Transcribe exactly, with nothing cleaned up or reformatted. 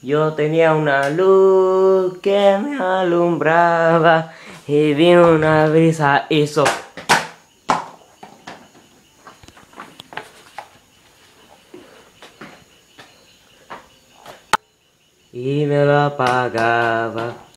Yo tenía una luz que me alumbraba y vino una brisa hizo. Y me lo apagaba.